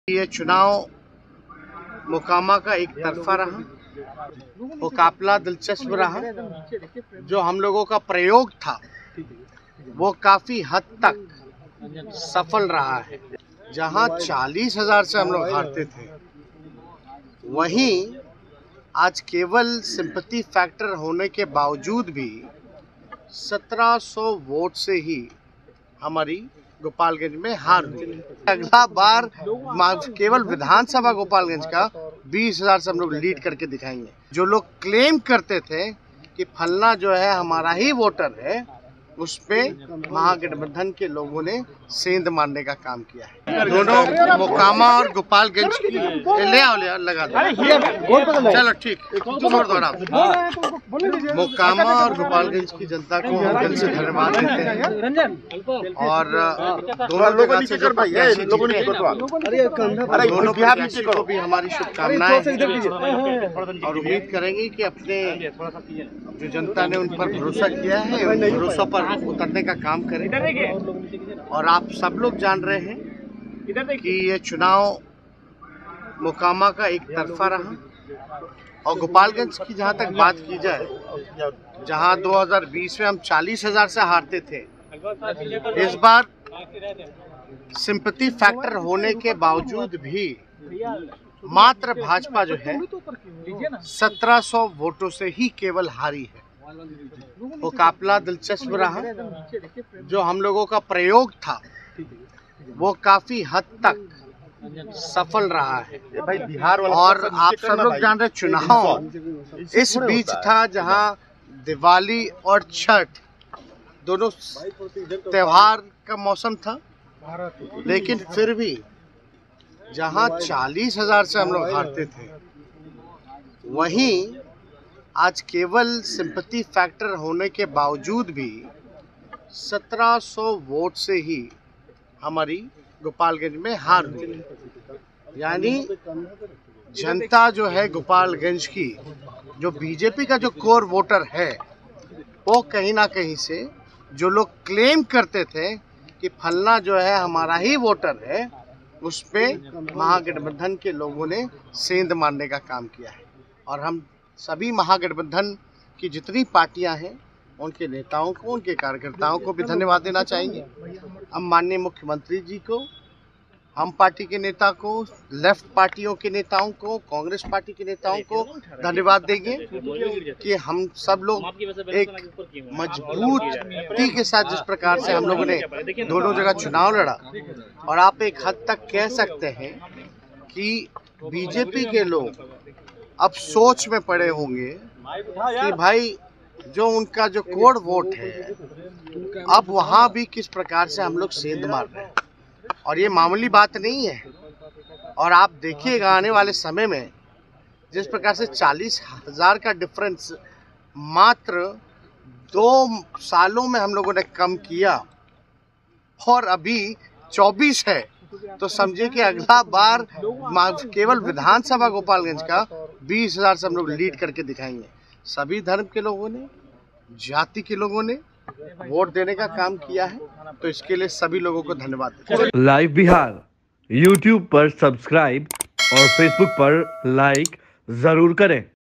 ये चुनाव मोकामा का एक तरफा रहा। मुकाबला दिलचस्प रहा। जो हम लोगों का प्रयोग था वो काफी हद तक सफल रहा है। जहां 40,000 से हम लोग हारते थे, वहीं आज केवल सिंपैथी फैक्टर होने के बावजूद भी 1700 वोट से ही हमारी गोपालगंज में हार हुई। अगला बार केवल विधानसभा गोपालगंज का 20,000 से हम लोग लीड करके दिखाएंगे। जो लोग क्लेम करते थे कि फलना जो है हमारा ही वोटर है, उस पे महागठबंधन के लोगों ने सेंध मारने का काम किया है। दोनों मोकामा और गोपालगंज की ले आओ लगा दो। चलो ठीक, छोड़ दो आप। मोकामा और गोपालगंज की जनता को हम दिल से धन्यवाद देते हैं और दोनों जगह से जो दोनों प्रत्याशी को भी हमारी शुभकामनाएं और उम्मीद करेंगे कि अपने जो जनता ने उन पर भरोसा किया है उन भरोसों पर उतरने का काम करें। और आप सब लोग जान रहे हैं कि ये चुनाव मोकामा का एक तरफा रहा। और गोपालगंज की जहां तक बात की जाए, जहां 2020 में हम 40,000 से हारते थे, इस बार सिंपैथी फैक्टर होने के बावजूद भी मात्र भाजपा जो है 1700 वोटों से ही केवल हारी है। मुकाबला दिलचस्प रहा। जो हम लोगों का प्रयोग था वो काफी हद तक सफल रहा है। और आप सब लोग जान रहे, चुनाव इस बीच था जहां दिवाली और छठ दोनों त्योहार का मौसम था, लेकिन फिर भी जहां 40,000 से हम लोग हारते थे, वहीं आज केवल सिंपैथी फैक्टर होने के बावजूद भी 1700 वोट से ही हमारी गोपालगंज में हार हुई। यानी जनता जो है गोपालगंज की, जो बीजेपी का जो कोर वोटर है, वो कहीं ना कहीं से जो लोग क्लेम करते थे कि फलना जो है हमारा ही वोटर है, उस पे महागठबंधन के लोगों ने सेंध मारने का काम किया है। और हम सभी महागठबंधन की जितनी पार्टियां हैं, उनके नेताओं को, उनके कार्यकर्ताओं को भी धन्यवाद देना चाहेंगे। हम माननीय मुख्यमंत्री जी को, हम पार्टी के नेता को, लेफ्ट पार्टियों के नेताओं को, कांग्रेस पार्टी के नेताओं को धन्यवाद देंगे कि हम सब लोग एक मजबूती के साथ जिस प्रकार से हम लोगों ने दोनों जगह चुनाव लड़ा। और आप एक हद तक कह सकते हैं कि बीजेपी के लोग अब सोच में पड़े होंगे कि भाई जो उनका जो कोड वोट है, अब वहां भी किस प्रकार से हम लोग सेंध मार रहे हैं। और ये मामूली बात नहीं है। और आप देखिएगा आने वाले समय में जिस प्रकार से 40,000 का डिफरेंस मात्र 2 सालों में हम लोगों ने कम किया और अभी 24 है, तो समझिए कि अगला बार केवल विधानसभा गोपालगंज का 20,000 से हम लोग लीड करके दिखाएंगे। सभी धर्म के लोगों ने, जाति के लोगों ने वोट देने का काम किया है, तो इसके लिए सभी लोगों को धन्यवाद। लाइव बिहार YouTube पर सब्सक्राइब और Facebook पर लाइक जरूर करें।